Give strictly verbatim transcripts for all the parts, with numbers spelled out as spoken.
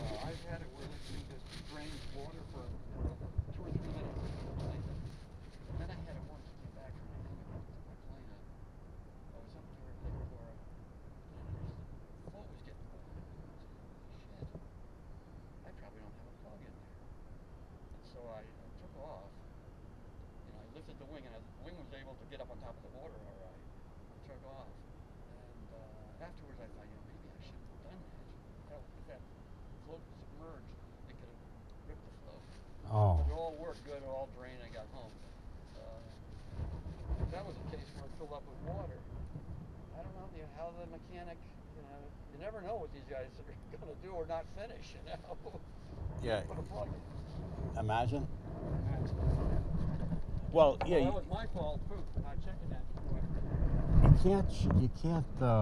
Uh, I've had it where this thing just drains water for two or three minutes. And then I had it once came back from my plane up. I was up toward Lake Buccaneer, and the float was getting low. Shit. I probably don't have a plug in there. And so I, I took off. You know, I lifted the wing, and I, the wing was able to get up on top of the water all right. I took off. And uh, afterwards I thought, you know, maybe I shouldn't have done that. That, if that float submerged, it could have ripped the float. Oh. But it all worked good, it all drained, I got home. Uh, that was a case where it filled up with water. I don't know the, how the mechanic, you know, you never know what these guys are going to do or not finish, you know. Yeah. Put a plug in. Imagine. Well, yeah. Well, that was my fault too for not checking that before. You can't. You can't. Uh,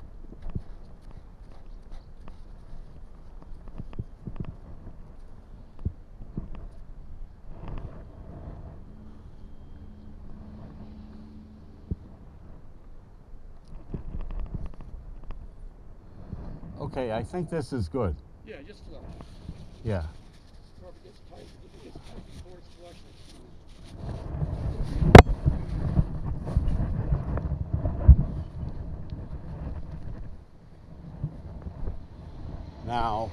okay, I think this is good. Yeah, just flush. Yeah. Or if it gets tight, if it gets tight before it's flushed, it's fine. Now,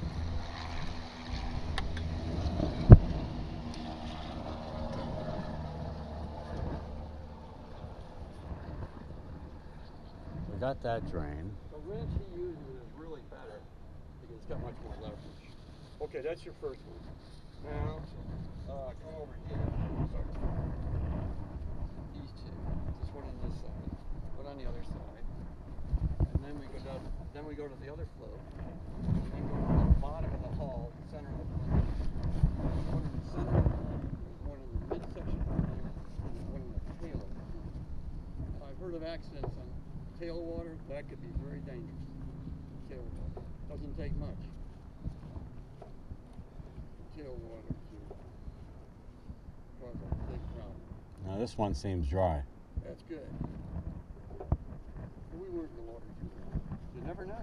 we got that drain. The wrench he uses is really better because it's got much more leverage. Okay, that's your first one. Now, uh, come over here. Sorry. These two. This one on this side, one on the other side. And then we go down. Then we go to the other float. And then go to the bottom of the hull, the center of the plane. There's one in the center of the plane. There's one in the midsection of the plane. And there's one in the tail of the plane. Now, I've heard of accidents on tail water. That could be very dangerous. Tail water doesn't take much. Tail water to cause a big problem. Now this one seems dry. That's good. We weren't in the water too long. You never know.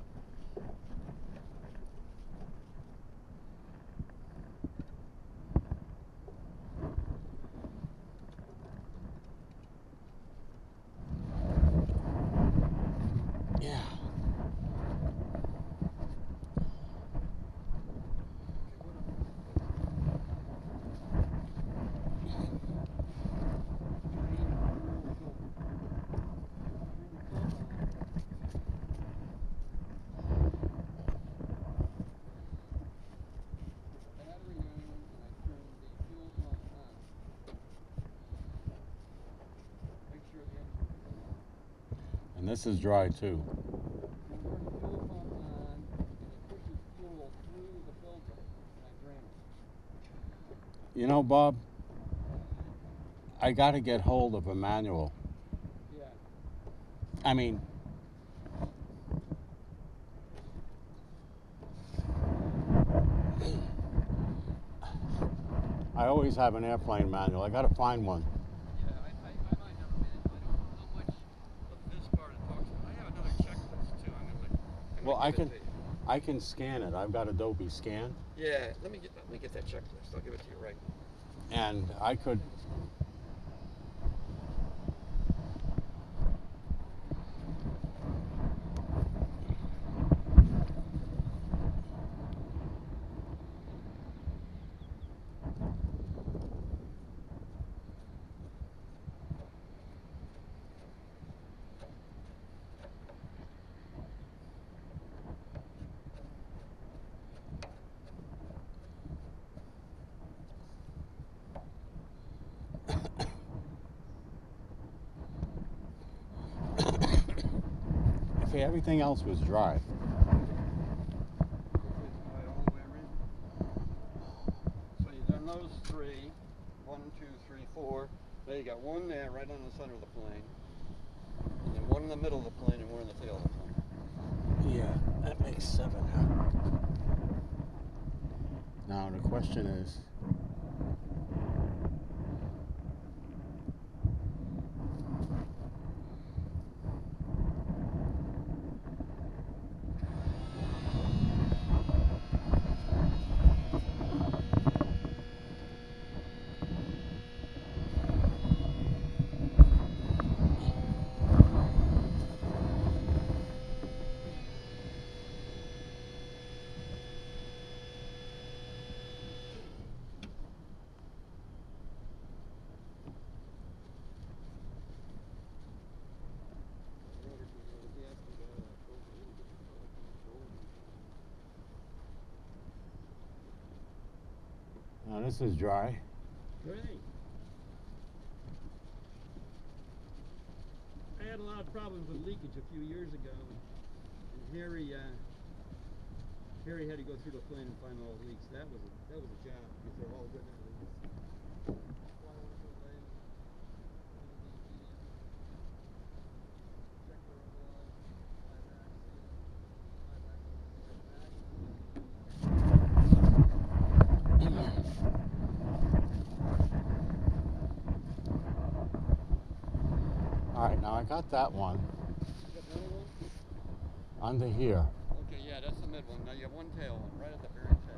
Yeah. And this is dry too. You know, Bob, I got to get hold of a manual. Yeah. I mean, I always have an airplane manual. I got to find one. Yeah, I, I, I might have a minute. I don't know how much of this part it talks about. I have another checklist too. I'm gonna, I'm Well, gonna I give can, it to you. I can scan it. I've got Adobe Scan, Yeah, let me get let me get that checklist. I'll give it to you right now. and I could. Okay, everything else was dry. So you've done those three. One, two, three, four. Now you got one there right on the center of the plane. And then one in the middle of the plane and one in the tail of the plane. Yeah, that makes seven. Now the question is, Now this is dry. Great. I had a lot of problems with leakage a few years ago, and Harry, uh, Harry had to go through the plane and find all the leaks. That was a, that was a job because they're all good now. All right, now I got that one under here. Okay, yeah, that's the mid one. Now you have one tail one right at the very tail.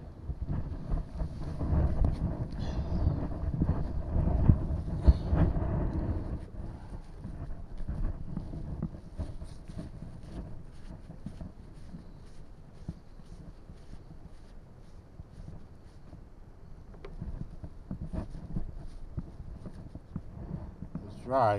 It's dry.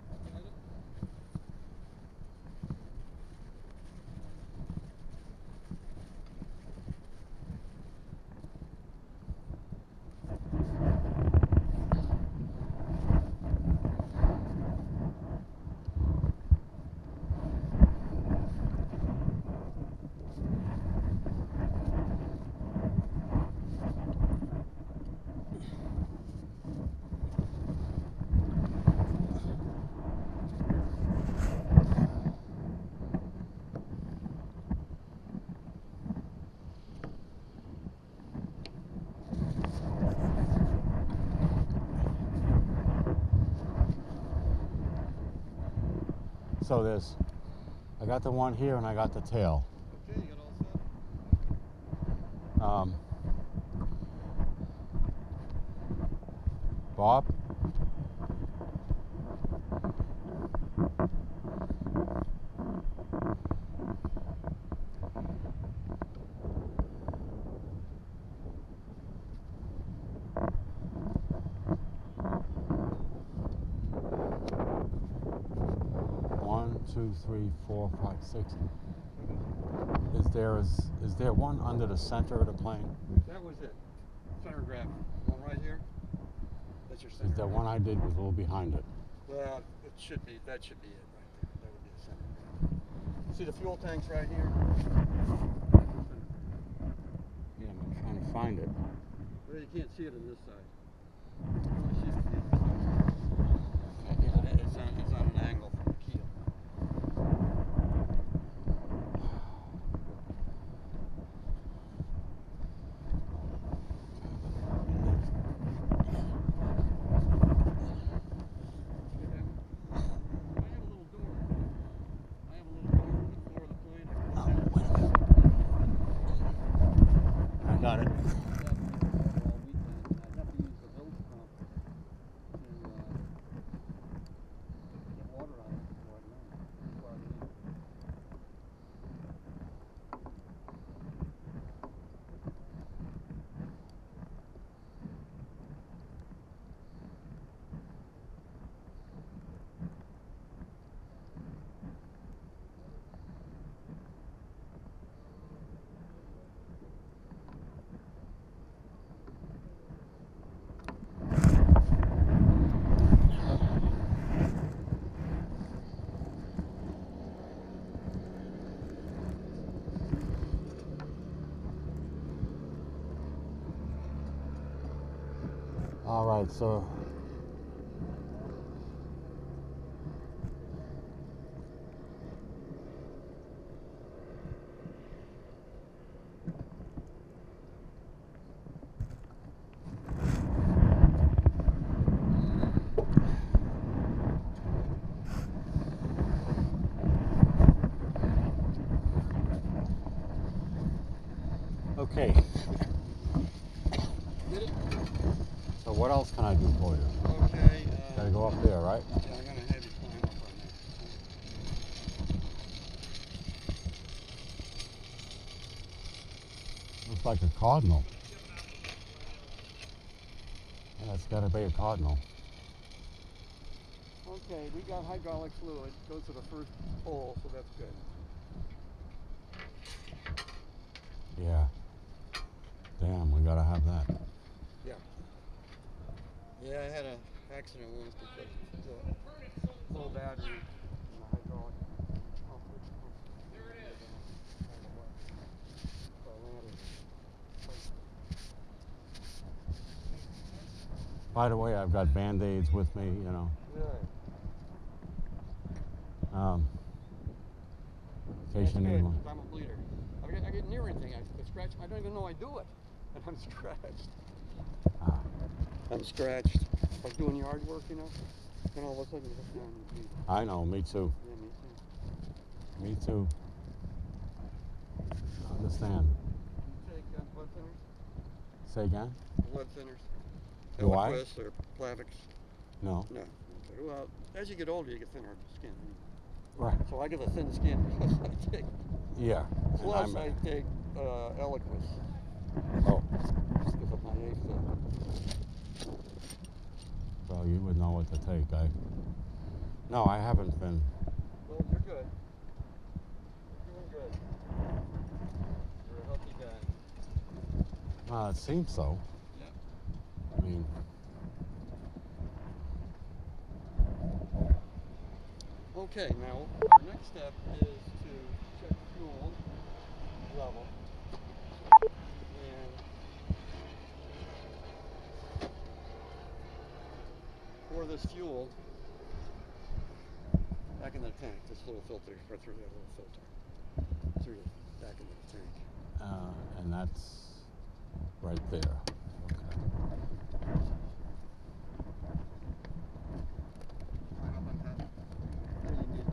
So there's, I got the one here and I got the tail. Okay, you got all set? Um, Bob? One, two, three, four, five, six. Is there is is there one under the center of the plane? That was it. Center graph. One right here. That's your center. Is the one I did was a little behind it? Well, it should be. That should be it right there. That would be the center graph. See the fuel tanks right here? Yeah, I'm trying to find it. Well, you can't see it on this side. You can only see it from the other side. Yeah. It's on, it's on an angle from the keel. Got it. All right, so okay. Get it? So what else can I do for you? Okay. Uh, Gotta go up there, right? Yeah, I'm gonna have you climb up on that. Looks like a cardinal. Yeah, it's gotta be a cardinal. Okay, we got hydraulic fluid. Goes to the first hole, so that's good. Yeah. Damn, we gotta have that. Yeah. Yeah, I had an accident once because the low battery in the hydraulic pump was there it is. So I landed. By the way, I've got Band-Aids with me, you know. Good. Um, in case That's you need good, one. 'cause I'm a bleeder. I get, I get near anything, I, I scratch, I don't even know I do it. And I'm scratched. Ah. I'm scratched. Like doing yard work, you know? And all of a sudden you look down and you bleed. I know, me too. Yeah, me too. Me too. I understand. You take uh, blood thinners? Say again? Blood thinners? Do I? Eliquis or Plavix? No. No. Okay. Well, as you get older, you get thinner skin. Right. So I get a thin skin plus I take, Yeah. plus and I take uh, Eliquis. Oh, Because of my AFib. well, you would know what to take. I. No, I haven't been. Well, you're good. You're doing good. You're a healthy guy. Well, it seems so. Yeah. I mean, Okay, now our next step is to check fuel level. And pour this fuel back in the tank. This little filter, right through that little filter. Through the back into the tank. uh, and that's right there. Okay. Right up on top. Where you need to.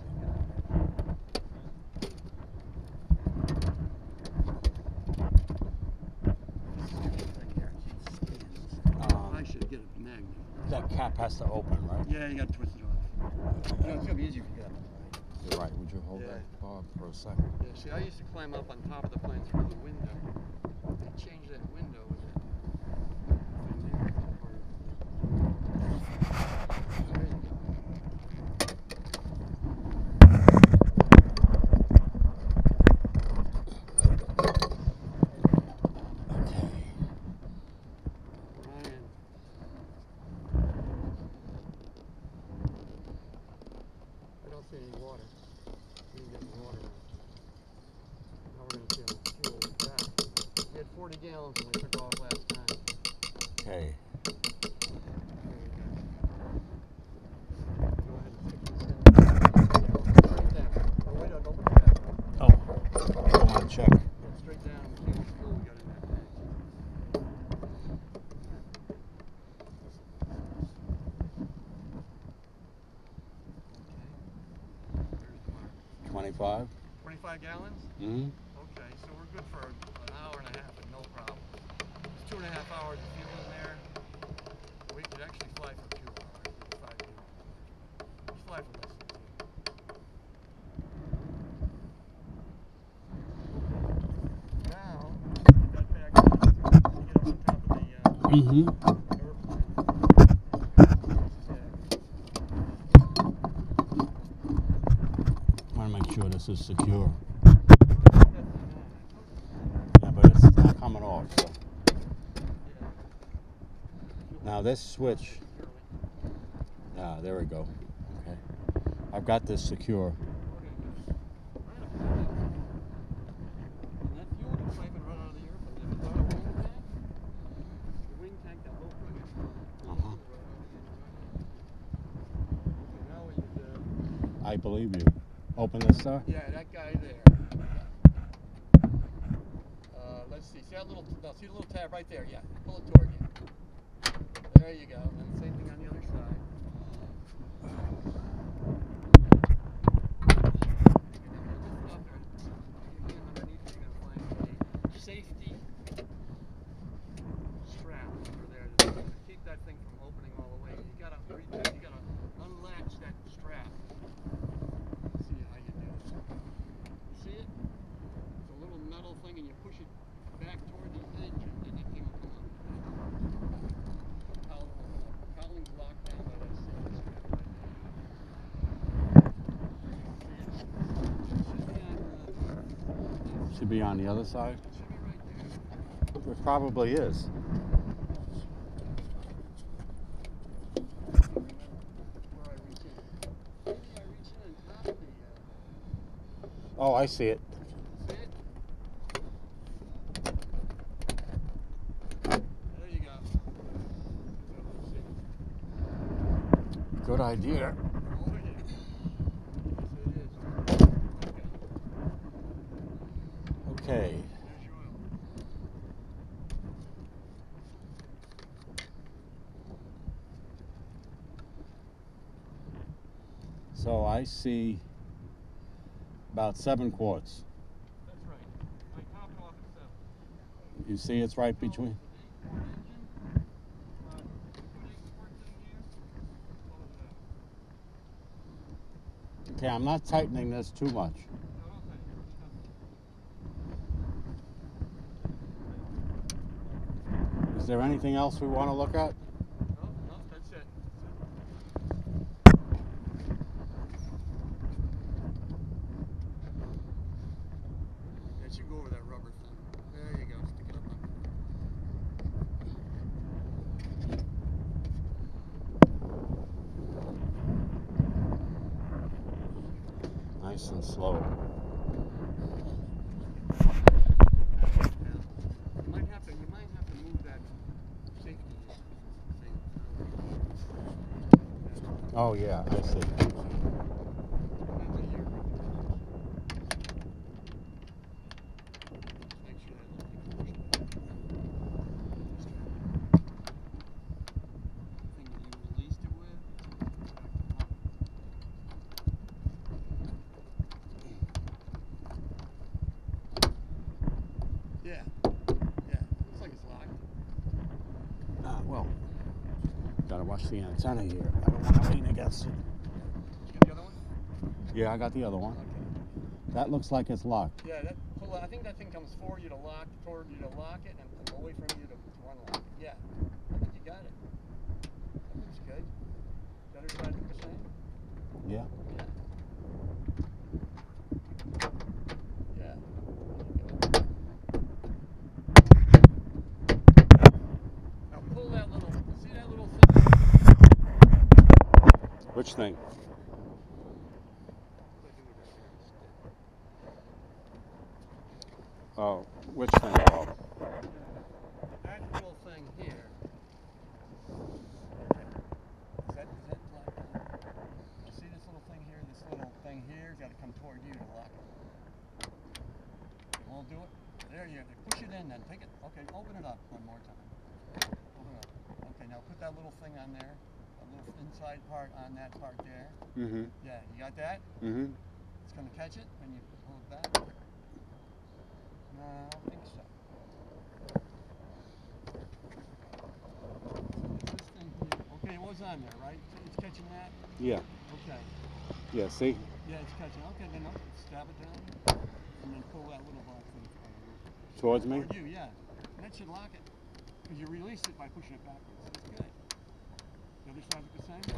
Um, I should get a magnet. that cap has to open, right? Yeah, you got to twist it off. You know, it's gonna be easier if you get up on the right. You're right. Would you hold Yeah. that Bob for a second? Yeah, see, I used to climb up on top of the plane through the window. They changed that window with that. There you go. Okay. Ryan. I don't see any water. We didn't get any water now. Now we're going to see how much fuel we got. We had forty gallons when we took off last time. Okay. Go ahead and stick this in. Straight down. Oh, wait, don't open the cap. Oh, I want to check. Yeah, straight down and see how much fuel we got in that tank. twenty-five. twenty-five gallons? Mm-hmm. Okay, so we're good for an hour and a half and no problem. There's two and a half hours of fuel in there. We could actually fly for two hours. Five gallons. Let's fly for less than two. Now, get that back to get up on top of the uh, Mm-hmm. airplane. I want to make sure this is secure. Yeah, but it's not coming off. So. Now this switch. Ah, there we go. Okay. I've got this secure. I believe you. Open this, sir? Yeah, that guy there. Uh, let's see. See that little, no, see the little tab right there? Yeah, pull it toward you. There you go. And then the same thing on the other side. Safety straps are there to keep that thing from opening all the way. You gotta, you gotta unlatch that strap. See how you do it. You see it? It's a little metal thing, and you push it back toward the engine, and that thing will come up. Cowling will cowling's locked down by that safety strap right there. Should be on the other side. It should be right there. It probably is. Oh, I see it. See it? There you go. Good idea. Oh, yeah. Yes, it is. Okay. Okay. There's your oil. So I see about seven quarts. That's right. I top it off at seven. You see it's right between. So, it's an eight quart engine. Uh, put eight quarts in here. Close it out. Okay, I'm not tightening this too much. No, don't tighten it. Just have it. Is there anything else we want to look at? No, no, that's it. That should go over that rubber thing. There you go. Stick it up on. Nice and slow. You might have to. You might have to move that safety thing. Oh yeah, I see. Yeah, yeah, looks like it's locked. Ah, well, gotta watch the antenna here. I don't want to lean against it. You got the other one? Yeah, I got the other one. Okay. That looks like it's locked. Yeah, that pull. I think that thing comes for you to lock, toward you to lock it, and, and away from you to, to unlock it. Yeah, I think you got it. That looks good. The other side look the same? Yeah. Yeah. Yeah. Now pull that little. See that little thing? Which thing? Oh, which thing, Bob? That little thing here. Is that, is that locked down? You see this little thing here? This little thing here's got to come toward you to lock it. It won't do it? There you go. Push it in then. Take it. Okay, open it up one more time. Open it up. Okay, now put that little thing on there. A little inside part on that part there. Mm-hmm. Yeah, you got that? Mm-hmm. It's going to catch it when you pull it back. No, I don't think so. It's this thing here. Okay, it was on there, right? It's catching that? Yeah. Okay. Yeah, see? Yeah, it's catching. Okay, then I'll stab it down and then pull that little ball thing toward Towards me? you, yeah. And that should lock it. Because you release it by pushing it backwards. That's good. The other side look the same?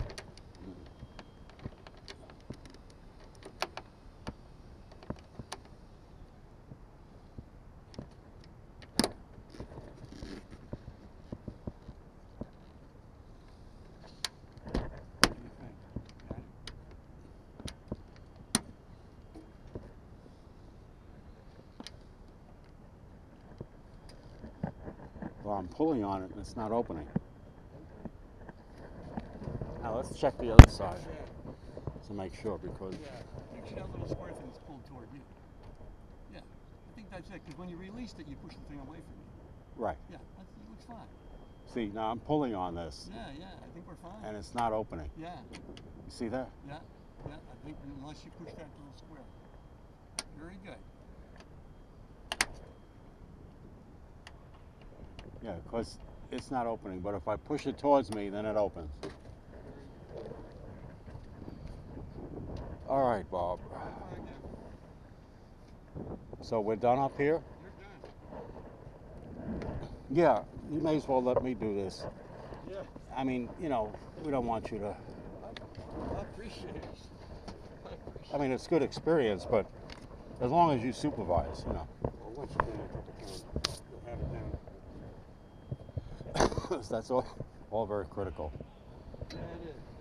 Well, I'm pulling on it and it's not opening. Now let's check the other side to make sure because... Yeah, make sure that little square thing is pulled toward you. Yeah, I think that's it, because when you released it, you pushed the thing away from you. Right. Yeah, that's, it looks fine. See, now I'm pulling on this. Yeah, yeah, I think we're fine. And it's not opening. Yeah. You see that? Yeah, yeah, I think unless you push that little square. Very good. Yeah, because it's not opening, but if I push it towards me, then it opens. All right, Bob. So we're done up here? You're done. Yeah, you may as well let me do this. Yeah. I mean, you know, we don't want you to... I appreciate it. I appreciate I mean, it's good experience, but as long as you supervise, you know. Well, once you get it, you'll have it down. That's all, all very critical. Yeah, it is.